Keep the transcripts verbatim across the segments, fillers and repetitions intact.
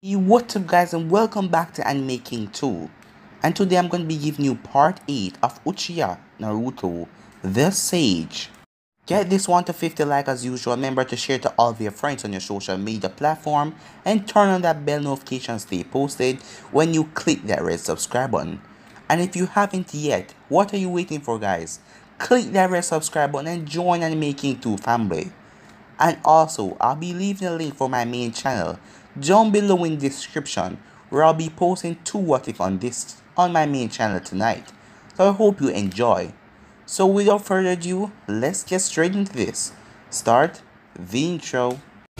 Hey, what's up guys, and welcome back to Anime King two. And today I'm going to be giving you part eight of Uchiha Naruto The Sage. Get this one to fifty like as usual. Remember to share to all of your friends on your social media platform and turn on that bell notification to stay posted when you click that red subscribe button. And if you haven't yet, what are you waiting for guys? Click that red subscribe button and join Anime King two family. And also, I'll be leaving a link for my main channel down below in the description, where I'll be posting two what if on this on my main channel tonight. So I hope you enjoy. So without further ado, let's get straight into this. Start the intro.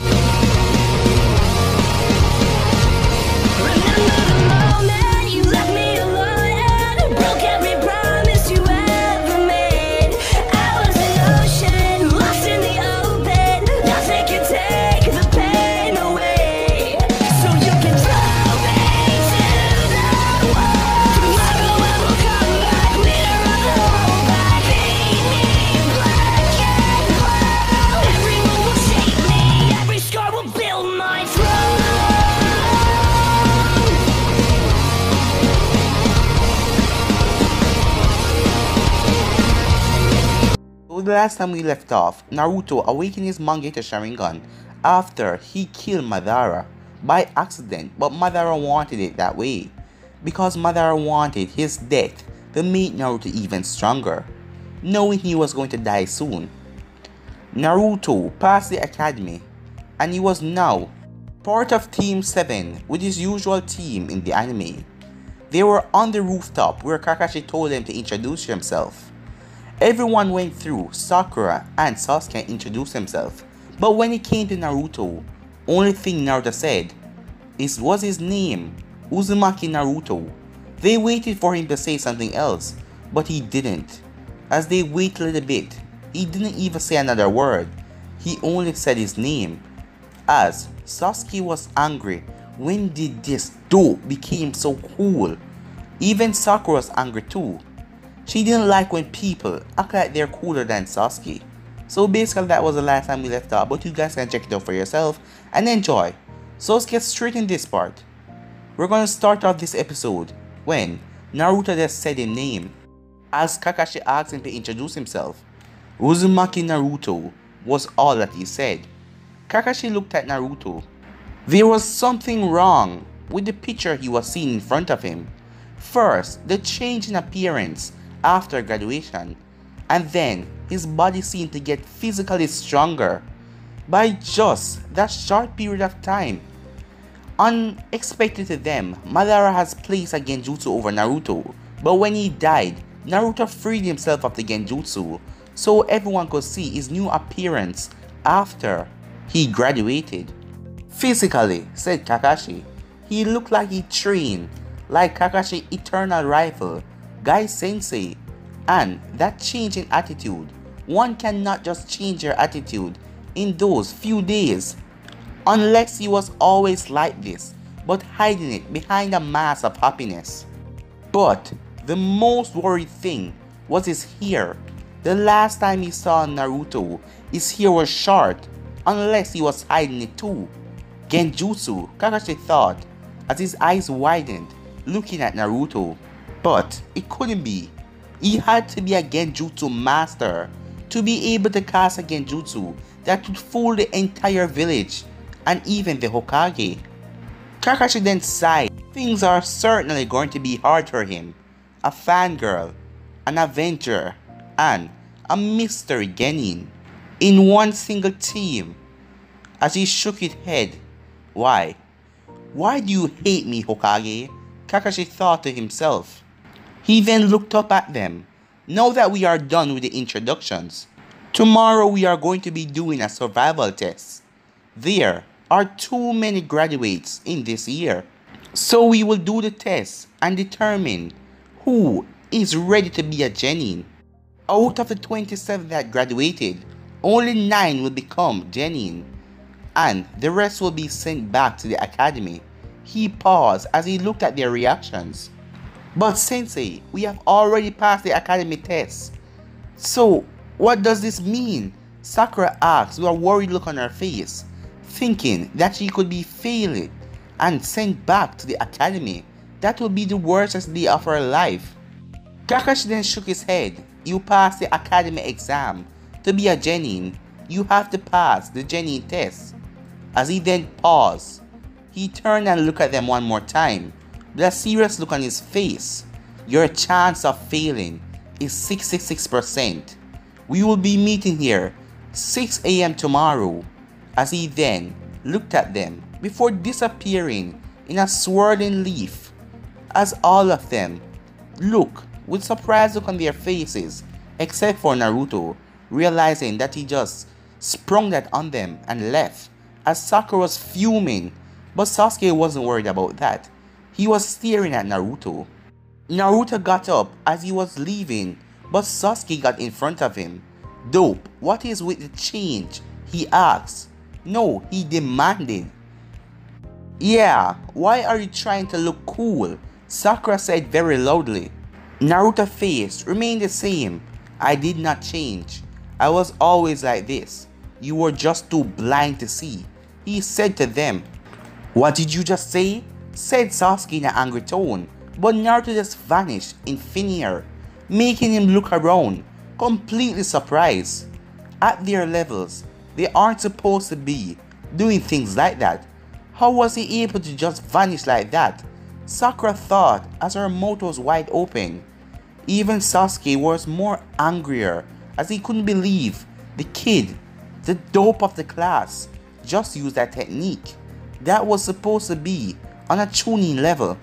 So the last time we left off, Naruto awakened his Mangekyou Sharingan after he killed Madara by accident, but Madara wanted it that way because Madara wanted his death to make Naruto even stronger, knowing he was going to die soon. Naruto passed the academy and he was now part of Team seven with his usual team in the anime. They were on the rooftop where Kakashi told them to introduce himself. Everyone went through. Sakura and Sasuke introduced himself, but when it came to Naruto, only thing Naruto said is was his name, Uzumaki Naruto. They waited for him to say something else, but he didn't. As they waited a little bit, he didn't even say another word. He only said his name. As Sasuke was angry, when did this dope became so cool? Even Sakura was angry too. She didn't like when people act like they're cooler than Sasuke. So basically that was the last time we left off, but you guys can check it out for yourself and enjoy. So let's get straight in this part. We're gonna start off this episode when Naruto just said his name. As Kakashi asked him to introduce himself, Uzumaki Naruto was all that he said. Kakashi looked at Naruto. There was something wrong with the picture he was seeing in front of him. First, the change in appearance after graduation, and then his body seemed to get physically stronger by just that short period of time. Unexpected to them, Madara has placed a genjutsu over Naruto, but when he died, Naruto freed himself of the genjutsu so everyone could see his new appearance after he graduated. Physically, said Kakashi, he looked like he trained like Kakashi Eternal Rival, Guy Sensei, and that change in attitude. One cannot just change your attitude in those few days, unless he was always like this, but hiding it behind a mask of happiness. But the most worried thing was his hair. The last time he saw Naruto, his hair was short, unless he was hiding it too. Genjutsu, Kakashi thought, as his eyes widened, looking at Naruto. But it couldn't be. He had to be a genjutsu master to be able to cast a genjutsu that would fool the entire village and even the Hokage. Kakashi then sighed. Things are certainly going to be hard for him. A fangirl, an avenger, and a mystery genin in one single team. As he shook his head, why? Why do you hate me, Hokage? Kakashi thought to himself. He then looked up at them. Now that we are done with the introductions, tomorrow we are going to be doing a survival test. There are too many graduates in this year, so we will do the test and determine who is ready to be a genin. Out of the twenty-seven that graduated, only nine will become genin, and the rest will be sent back to the academy. He paused as he looked at their reactions. But Sensei, we have already passed the academy test. So what does this mean? Sakura asked with a worried look on her face. thinking that she could be failing and sent back to the academy. That would be the worstest day of her life. Kakashi then shook his head. You passed the academy exam. To be a genin, you have to pass the genin test. As he then paused, he turned and looked at them one more time with a serious look on his face. Your chance of failing is sixty-six percent. We will be meeting here six A M tomorrow. As he then looked at them before disappearing in a swirling leaf. As all of them look with surprise look on their faces, except for Naruto, realizing that he just sprung that on them and left, as Sakura was fuming. But Sasuke wasn't worried about that. He was staring at Naruto. Naruto got up as he was leaving, but Sasuke got in front of him. Dope, what is with the change? He asked. No, he demanded. Yeah, why are you trying to look cool? Sakura said very loudly. Naruto's face remained the same. I did not change. I was always like this. You were just too blind to see, he said to them. What did you just say? Said Sasuke in an angry tone, but Naruto just vanished in thin air, making him look around, completely surprised. At their levels, they aren't supposed to be doing things like that. How was he able to just vanish like that? Sakura thought as her mouth was wide open. Even Sasuke was more angrier as he couldn't believe the kid, the dope of the class, just used that technique that was supposed to be on a tuning level.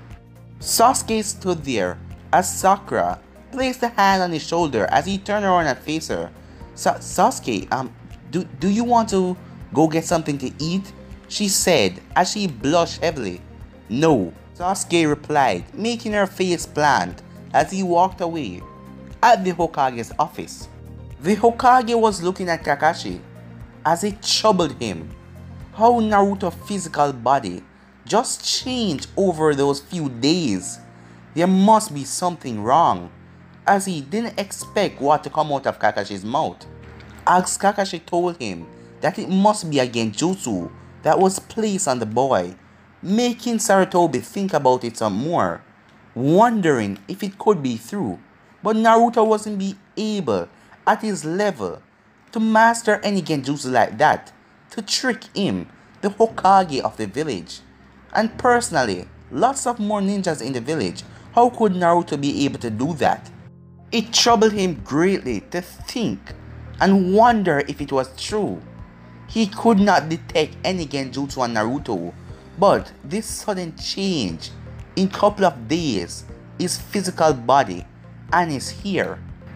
Sasuke stood there as Sakura placed a hand on his shoulder as he turned around and faced her. Sa Sasuke, um, do, do you want to go get something to eat? She said as she blushed heavily. No, Sasuke replied, making her face plant as he walked away. At the Hokage's office, the Hokage was looking at Kakashi as it troubled him how Naruto's physical body just changed over those few days. There must be something wrong, as he didn't expect what to come out of Kakashi's mouth. As Kakashi told him that it must be a genjutsu that was placed on the boy, making Sarutobi think about it some more, wondering if it could be true. But Naruto wasn't be able at his level to master any genjutsu like that to trick him, the Hokage of the village. And personally, lots of more ninjas in the village. How could Naruto be able to do that? It troubled him greatly to think and wonder if it was true. He could not detect any genjutsu on Naruto, but this sudden change in couple of days, his physical body and his hair.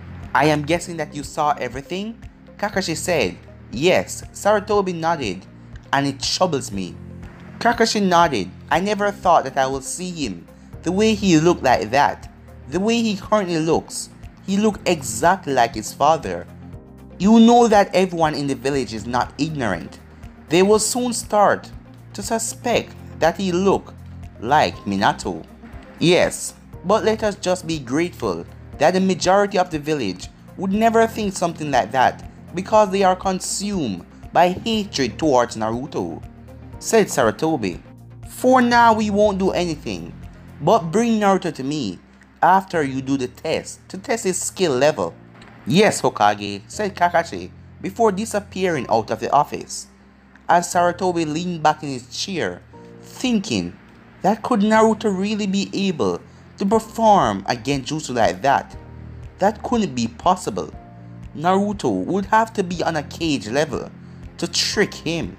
I am guessing that you saw everything? Kakashi said. Yes, Sarutobi nodded, and it troubles me. Kakashi nodded. I never thought that I would see him the way he looked like that. The way he currently looks. He looked exactly like his father. You know that everyone in the village is not ignorant. They will soon start to suspect that he looked like Minato. Yes, but let us just be grateful that the majority of the village would never think something like that because they are consumed by hatred towards Naruto, said Sarutobi. For now we won't do anything, but bring Naruto to me after you do the test to test his skill level. Yes, Hokage, said Kakashi before disappearing out of the office. As Sarutobi leaned back in his chair, thinking that could Naruto really be able to perform a genjutsu like that? That couldn't be possible. Naruto would have to be on a cage level to trick him.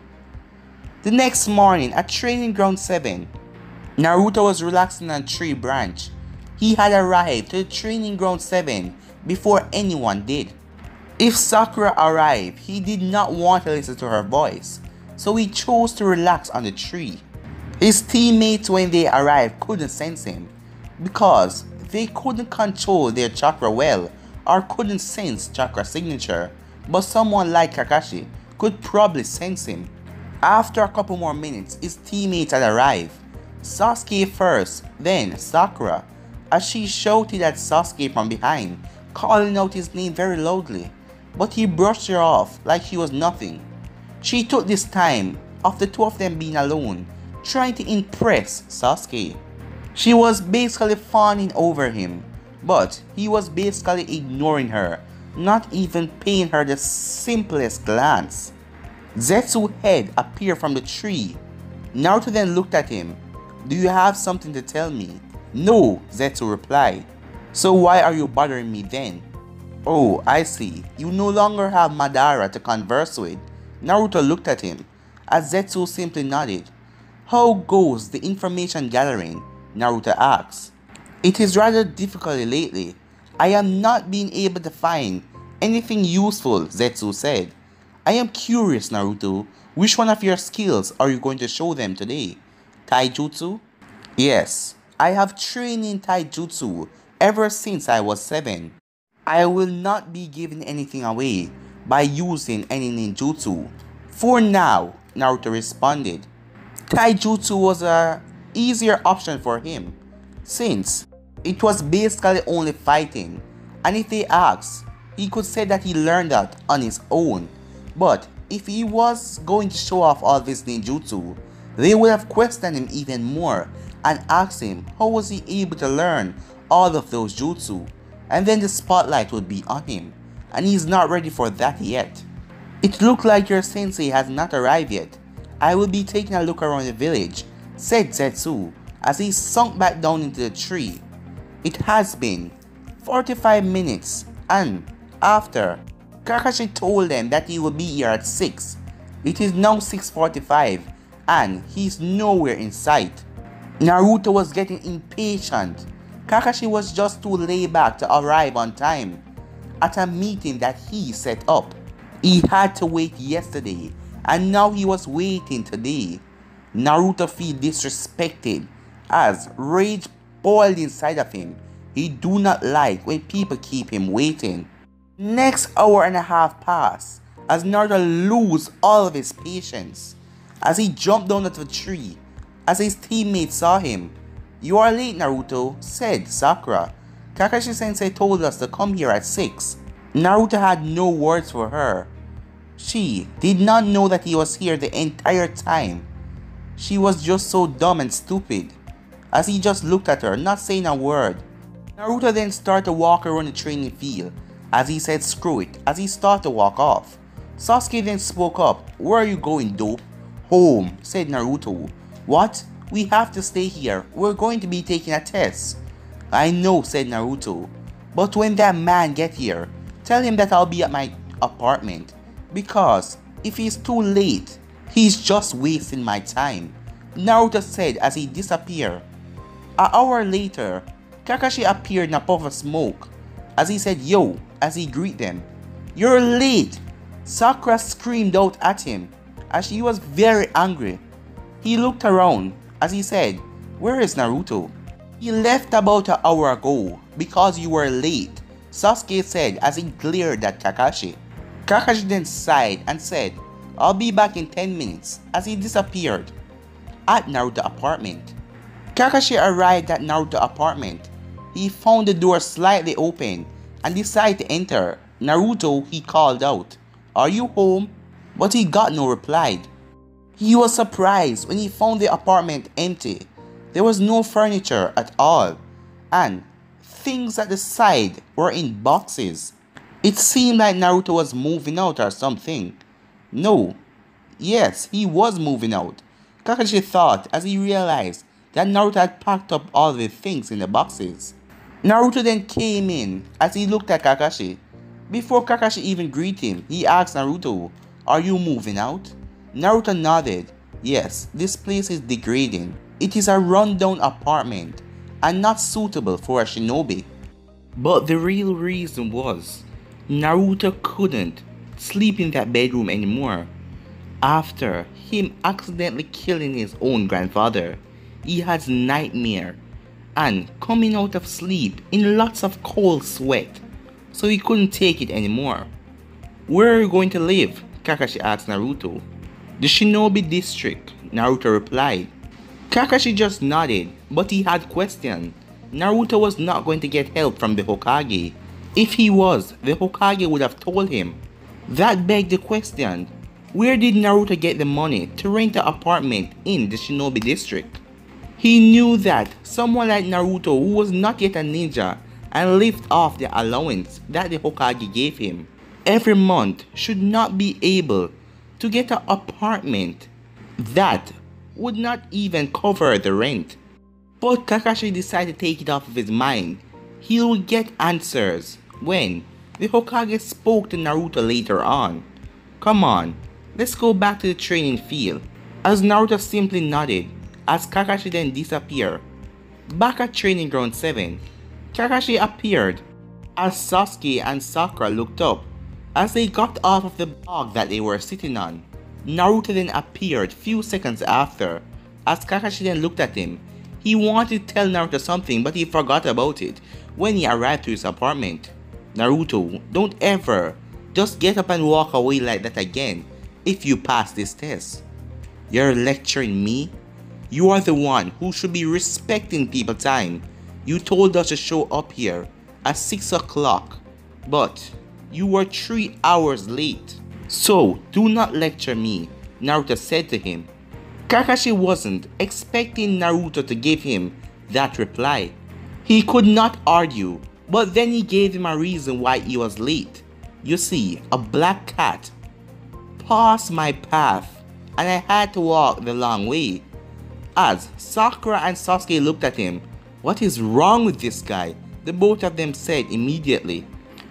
The next morning at Training Ground seven, Naruto was relaxing on a tree branch. He had arrived to Training Ground seven before anyone did. If Sakura arrived, he did not want to listen to her voice, so he chose to relax on the tree. His teammates when they arrived couldn't sense him because they couldn't control their chakra well or couldn't sense chakra signature, but someone like Kakashi could probably sense him. After a couple more minutes, his teammates had arrived. Sasuke first, then Sakura, as she shouted at Sasuke from behind, calling out his name very loudly, but he brushed her off like she was nothing. She took this time of the two of them being alone trying to impress Sasuke. She was basically fawning over him, but he was basically ignoring her, not even paying her the simplest glance. Zetsu's head appeared from the tree. Naruto then looked at him. "Do you have something to tell me?" "No," Zetsu replied. "So why are you bothering me then?" "Oh, I see. You no longer have Madara to converse with." Naruto looked at him, as Zetsu simply nodded. "How goes the information gathering?" Naruto asked. "It is rather difficult lately. I am not being able to find anything useful," Zetsu said. "I am curious, Naruto. Which one of your skills are you going to show them today? Taijutsu?" "Yes, I have trained in Taijutsu ever since I was seven. I will not be giving anything away by using any ninjutsu for now," Naruto responded. Taijutsu was a easier option for him, since it was basically only fighting, and if they asked, he could say that he learned that on his own. But if he was going to show off all this ninjutsu, they would have questioned him even more and asked him how was he able to learn all of those jutsu, and then the spotlight would be on him, and he's not ready for that yet. "It looked like your sensei has not arrived yet. I will be taking a look around the village," said Zetsu as he sunk back down into the tree. It has been forty-five minutes, and after, Kakashi told them that he will be here at six. It is now six forty-five and he's nowhere in sight. Naruto was getting impatient. Kakashi was just too laid back to arrive on time at a meeting that he set up. He had to wait yesterday and now he was waiting today. Naruto felt disrespected as rage boiled inside of him. He do not like when people keep him waiting. Next hour and a half passed as Naruto lose all of his patience as he jumped down out of a tree as his teammates saw him. "You are late, Naruto," said Sakura. "Kakashi Sensei told us to come here at six. Naruto had no words for her. She did not know that he was here the entire time. She was just so dumb and stupid as he just looked at her, not saying a word. Naruto then started to walk around the training field as he said screw it as he started to walk off. Sasuke then spoke up. "Where are you going, dope?" "Home," said Naruto. "What? We have to stay here. We're going to be taking a test." "I know," said Naruto. "But when that man get here, tell him that I'll be at my apartment. Because if he's too late, he's just wasting my time," Naruto said as he disappeared. An hour later, Kakashi appeared in a puff of smoke as he said yo as he greeted them. "You're late!" Sakura screamed out at him as she was very angry. He looked around as he said, "Where is Naruto?" "He left about an hour ago because you were late," Sasuke said as he glared at Kakashi. Kakashi then sighed and said, "I'll be back in ten minutes as he disappeared. At Naruto's apartment. Kakashi arrived at Naruto's apartment. He found the door slightly open and decided to enter. "Naruto," he called out, "Are you home?" But he got no reply. He was surprised when he found the apartment empty. There was no furniture at all, and things at the side were in boxes. It seemed like Naruto was moving out or something. No. Yes, he was moving out, Kakashi thought as he realized that Naruto had packed up all the things in the boxes. Naruto then came in as he looked at Kakashi. Before Kakashi even greeted him, he asked Naruto, "Are you moving out?" Naruto nodded. "Yes, this place is degrading. It is a rundown apartment and not suitable for a shinobi." But the real reason was Naruto couldn't sleep in that bedroom anymore. After him accidentally killing his own grandfather, he had nightmare and coming out of sleep in lots of cold sweat, so he couldn't take it anymore. "Where are you going to live?" Kakashi asked Naruto. "The Shinobi District," Naruto replied. Kakashi just nodded, but he had questioned. Naruto was not going to get help from the Hokage. If he was, the Hokage would have told him. That begged the question, Where did Naruto get the money to rent an apartment in the Shinobi district? He knew that someone like Naruto, who was not yet a ninja and lived off the allowance that the Hokage gave him every month, should not be able to get an apartment that would not even cover the rent. But Kakashi decided to take it off of his mind. He would get answers when the Hokage spoke to Naruto later on. Come on, let's go back to the training field. As Naruto simply nodded, as Kakashi then disappeared. Back at Training Ground seven, Kakashi appeared as Sasuke and Sakura looked up as they got off of the log that they were sitting on. Naruto then appeared few seconds after. As Kakashi then looked at him, he wanted to tell Naruto something, but he forgot about it when he arrived to his apartment. Naruto, don't ever just get up and walk away like that again if you pass this test. You're lecturing me? You are the one who should be respecting people's time. You told us to show up here at six o'clock, but you were three hours late. So do not lecture me, Naruto said to him. Kakashi wasn't expecting Naruto to give him that reply. He could not argue, but then he gave him a reason why he was late. You see, a black cat passed my path and I had to walk the long way. As Sakura and Sasuke looked at him, what is wrong with this guy? The both of them said immediately.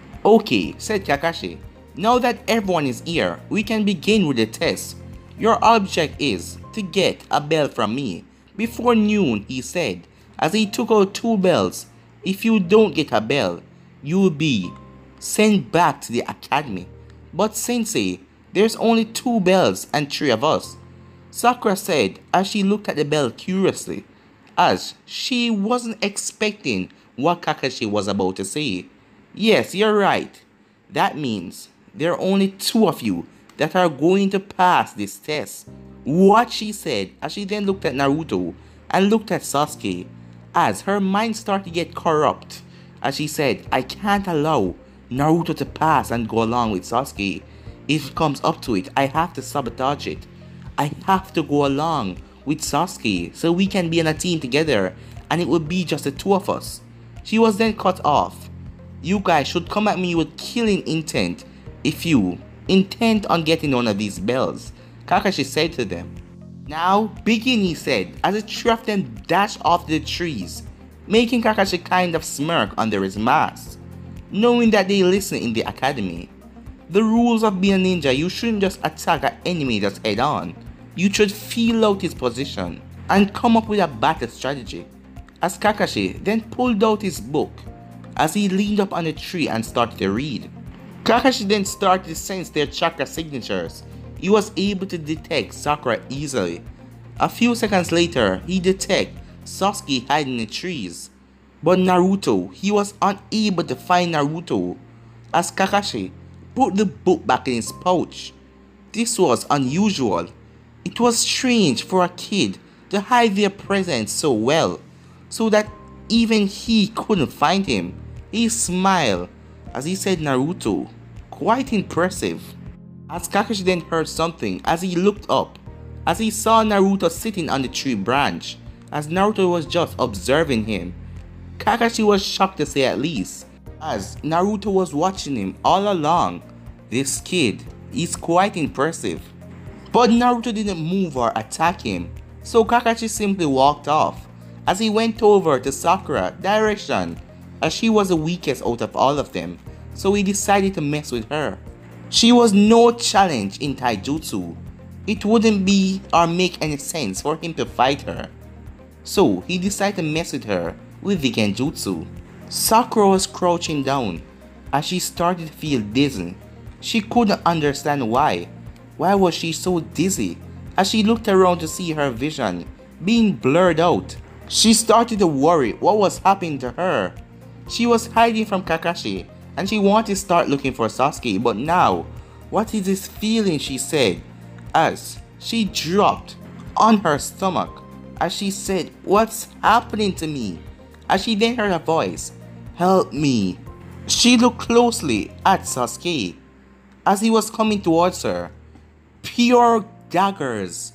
Okay, said Kakashi. Now that everyone is here, we can begin with the test. Your object is to get a bell from me before noon, he said, as he took out two bells. If you don't get a bell, you will be sent back to the academy. But Sensei, there's only two bells and three of us, Sakura said as she looked at the bell curiously, as she wasn't expecting what Kakashi was about to say. Yes, you're right. That means there are only two of you that are going to pass this test. What she said as she then looked at Naruto and looked at Sasuke, as her mind started to get corrupt, as she said, I can't allow Naruto to pass and go along with Sasuke. If it comes up to it, I have to sabotage it. I have to go along with Sasuke so we can be in a team together and it would be just the two of us. She was then cut off. You guys should come at me with killing intent if you intend on getting one of these bells, Kakashi said to them. Now begin, he said, as the three of them dashed off the trees, making Kakashi kind of smirk under his mask, knowing that they listen in the academy. The rules of being a ninja, you shouldn't just attack an enemy just head on. You should feel out his position and come up with a battle strategy. As Kakashi then pulled out his book as he leaned up on a tree and started to read. Kakashi then started to sense their chakra signatures. He was able to detect Sakura easily. A few seconds later, he detected Sasuke hiding in the trees. But Naruto, he was unable to find Naruto as Kakashi put the book back in his pouch. This was unusual. It was strange for a kid to hide their presence so well, so that even he couldn't find him. He smiled as he said, Naruto, quite impressive. As Kakashi then heard something as he looked up, as he saw Naruto sitting on the tree branch, as Naruto was just observing him. Kakashi was shocked to say at least, as Naruto was watching him all along. This kid is quite impressive. But Naruto didn't move or attack him, so Kakashi simply walked off as he went over to Sakura's direction, as she was the weakest out of all of them, so he decided to mess with her. She was no challenge in taijutsu. It wouldn't be or make any sense for him to fight her, so he decided to mess with her with the genjutsu. Sakura was crouching down as she started to feel dizzy. She couldn't understand why. Why was she so dizzy? As she looked around to see her vision being blurred out, she started to worry what was happening to her. She was hiding from Kakashi and she wanted to start looking for Sasuke, but now, what is this feeling, she said, as she dropped on her stomach as she said, what's happening to me? As she then heard a voice, help me. She looked closely at Sasuke as he was coming towards her. Pure daggers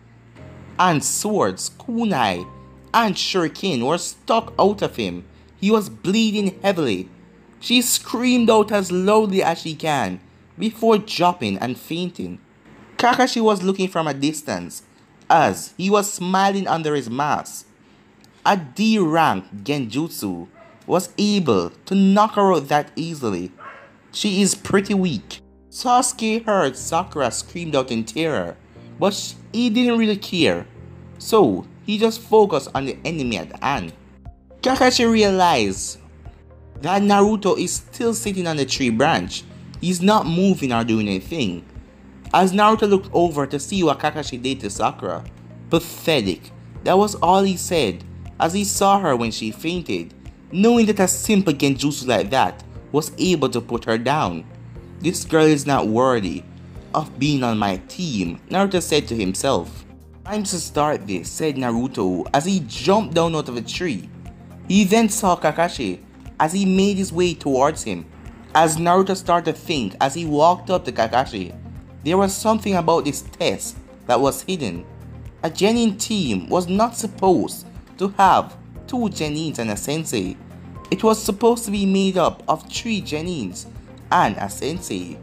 and swords, kunai, and shuriken were stuck out of him. He was bleeding heavily. She screamed out as loudly as she can before dropping and fainting. Kakashi was looking from a distance as he was smiling under his mask. A D rank genjutsu was able to knock her out that easily. She is pretty weak. Sasuke heard Sakura screamed out in terror, but he didn't really care, so he just focused on the enemy at hand. Kakashi realized that Naruto is still sitting on the tree branch. He's not moving or doing anything. As Naruto looked over to see what Kakashi did to Sakura, pathetic, that was all he said as he saw her when she fainted, knowing that a simple genjutsu like that was able to put her down. This girl is not worthy of being on my team, Naruto said to himself. Time to start this, said Naruto as he jumped down out of a tree. He then saw Kakashi as he made his way towards him. As Naruto started to think as he walked up to Kakashi, there was something about this test that was hidden. A genin team was not supposed to have two genins and a sensei. It was supposed to be made up of three genins and a sensei.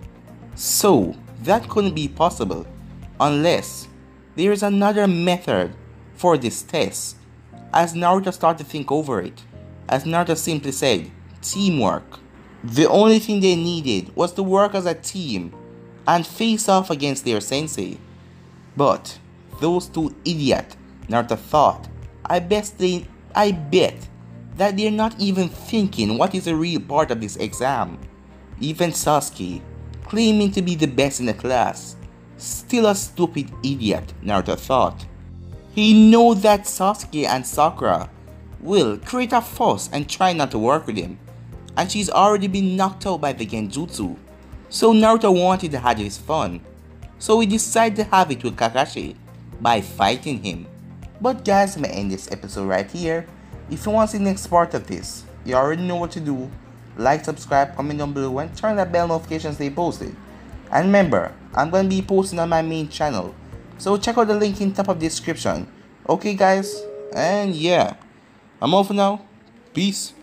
So that couldn't be possible unless there is another method for this test. As Naruto started to think over it, as Naruto simply said, teamwork. The only thing they needed was to work as a team and face off against their sensei. But those two idiots, Naruto thought, I bet they, I bet that they're not even thinking what is the real part of this exam. Even Sasuke, claiming to be the best in the class, still a stupid idiot, Naruto thought. He knows that Sasuke and Sakura will create a fuss and try not to work with him, and she's already been knocked out by the genjutsu. So Naruto wanted to have his fun, so he decided to have it with Kakashi by fighting him. But guys, I'm gonna end this episode right here. If you want to see the next part of this, you already know what to do. Like, subscribe, comment down below, and turn that bell notifications they posted. And remember, I'm going to be posting on my main channel, so check out the link in top of the description. Okay guys, and yeah, I'm off now. Peace.